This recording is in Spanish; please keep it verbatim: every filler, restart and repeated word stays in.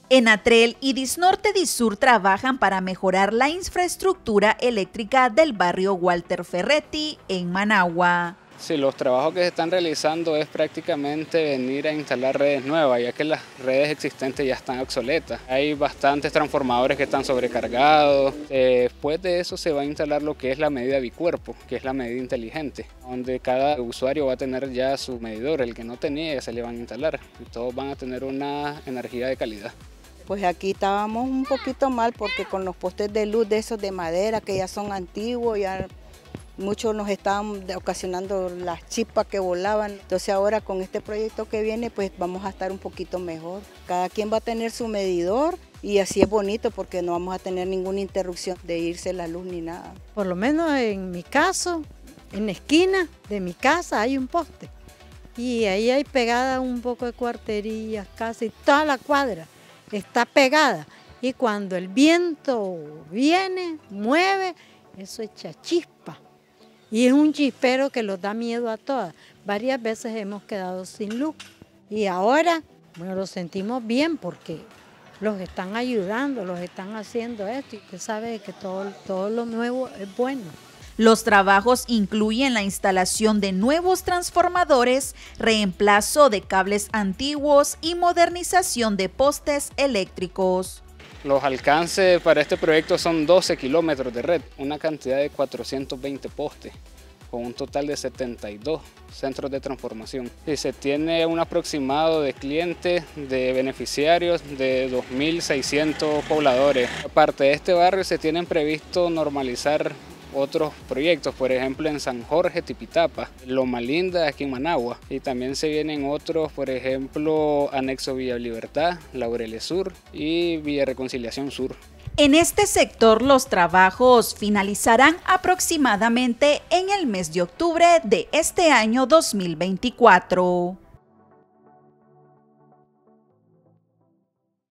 Enatrel y Disnorte Disur trabajan para mejorar la infraestructura eléctrica del barrio Walter Ferretti en Managua. Sí, los trabajos que se están realizando es prácticamente venir a instalar redes nuevas, ya que las redes existentes ya están obsoletas. Hay bastantes transformadores que están sobrecargados. Después de eso se va a instalar lo que es la medida bicuerpo, que es la medida inteligente, donde cada usuario va a tener ya su medidor, el que no tenía ya se le van a instalar y todos van a tener una energía de calidad. Pues aquí estábamos un poquito mal porque con los postes de luz de esos de madera que ya son antiguos, ya muchos nos estaban ocasionando las chispas que volaban. Entonces ahora con este proyecto que viene pues vamos a estar un poquito mejor. Cada quien va a tener su medidor y así es bonito porque no vamos a tener ninguna interrupción de irse la luz ni nada. Por lo menos en mi caso, en la esquina de mi casa hay un poste y ahí hay pegada un poco de cuarterías, casi toda la cuadra está pegada y cuando el viento viene, mueve, eso echa chispa. Y es un chispero que los da miedo a todas. Varias veces hemos quedado sin luz y ahora, bueno, lo sentimos bien porque los están ayudando, los están haciendo esto y usted sabe que todo, todo lo nuevo es bueno. Los trabajos incluyen la instalación de nuevos transformadores, reemplazo de cables antiguos y modernización de postes eléctricos. Los alcances para este proyecto son doce kilómetros de red, una cantidad de cuatrocientos veinte postes, con un total de setenta y dos centros de transformación. Y se tiene un aproximado de clientes, de beneficiarios de dos mil seiscientos pobladores. Aparte de este barrio se tienen previsto normalizar otros proyectos, por ejemplo en San Jorge, Tipitapa, Loma Linda, aquí en Managua, y también se vienen otros, por ejemplo, Anexo Villa Libertad, Laureles Sur y Villa Reconciliación Sur. En este sector los trabajos finalizarán aproximadamente en el mes de octubre de este año dos mil veinticuatro.